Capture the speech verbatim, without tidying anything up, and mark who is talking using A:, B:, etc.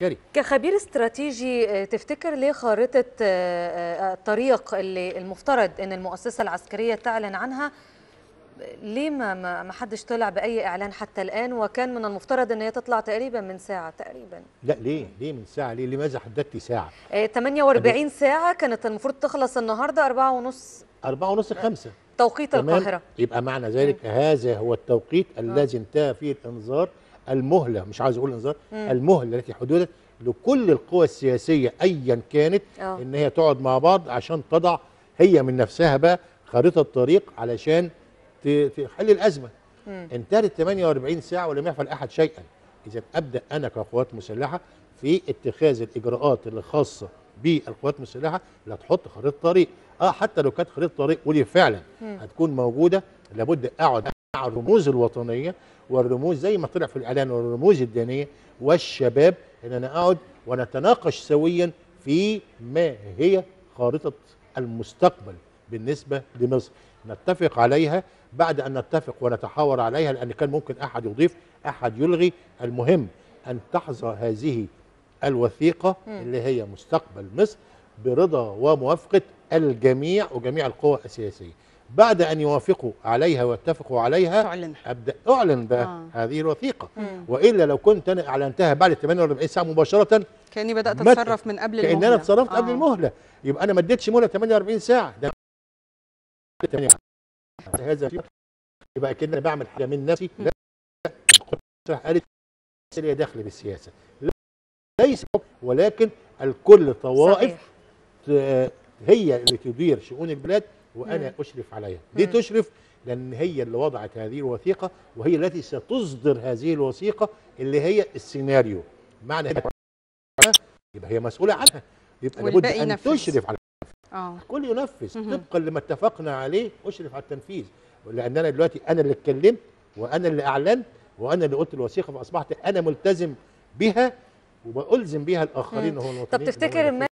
A: العسكري.
B: كخبير استراتيجي تفتكر ليه خارطة الطريق اللي المفترض أن المؤسسة العسكرية تعلن عنها ليه ما ما حدش طلع بأي إعلان حتى الآن، وكان من المفترض أن هي تطلع تقريبا من ساعة تقريبا؟
A: لا ليه؟ ليه من ساعة؟ ليه؟ لماذا حددتي ساعة؟
B: ثمانية وأربعين ساعة كانت المفروض تخلص النهارده أربعة ونص
A: أربعة ونص خمسة
B: توقيت القاهرة.
A: يبقى معنى ذلك م. هذا هو التوقيت الذي انتهى فيه الإنذار، المهلة، مش عايز أقول إنذار، المهلة التي حددت لكل القوى السياسية أيا كانت أوه. إن هي تقعد مع بعض عشان تضع هي من نفسها بقى خريطة طريق علشان تحل الأزمة. مم. انتهت ثمانية وأربعين ساعة ولم يفعل أحد شيئا. إذا أبدأ أنا كقوات مسلحة في اتخاذ الإجراءات اللي خاصة بالقوات المسلحة اللي هتحط خريطة طريق. اه حتى لو كانت خريطة طريق ودي فعلا مم. هتكون موجودة، لابد أقعد مع الرموز الوطنية والرموز زي ما طلع في الإعلان والرموز الدينية والشباب، إن أنا أقعد ونتناقش سويا في ما هي خارطة المستقبل بالنسبة لمصر، نتفق عليها. بعد أن نتفق ونتحاور عليها، لأن كان ممكن أحد يضيف أحد يلغي، المهم أن تحظى هذه الوثيقة م. اللي هي مستقبل مصر برضا وموافقة الجميع وجميع القوى السياسية. بعد أن يوافقوا عليها ويتفقوا عليها تعلن. أبدأ أعلن بقى آه. هذه الوثيقة. م. وإلا لو كنت أنا أعلنتها بعد ثمانية وأربعين ساعة مباشرة كأني بدأت أتصرف من قبل المهلة، كأن أنا اتصرفت آه. قبل المهلة، يبقى أنا ما اديتش مهلة ثمانية وأربعين ساعة، ده هذا يبقى كده انا بعمل حاجه من نفسي. لا قالت هي داخل بالسياسه، ليس ولكن الكل طوائف هي اللي تدير شؤون البلاد وانا مم. اشرف عليها. دي تشرف لان هي اللي وضعت هذه الوثيقه، وهي التي ستصدر هذه الوثيقه اللي هي السيناريو. معنى يبقى هي مسؤوله عنها، يبقى لابد ان ينفذ. تشرف على اه الكل ينفذ طبقا لما اتفقنا عليه، اشرف على التنفيذ. لان انا دلوقتي انا اللي اتكلمت وانا اللي اعلنت وانا اللي قلت الوثيقه، فاصبحت انا ملتزم بها وبألزم بها الاخرين. هو
B: طب تفتكر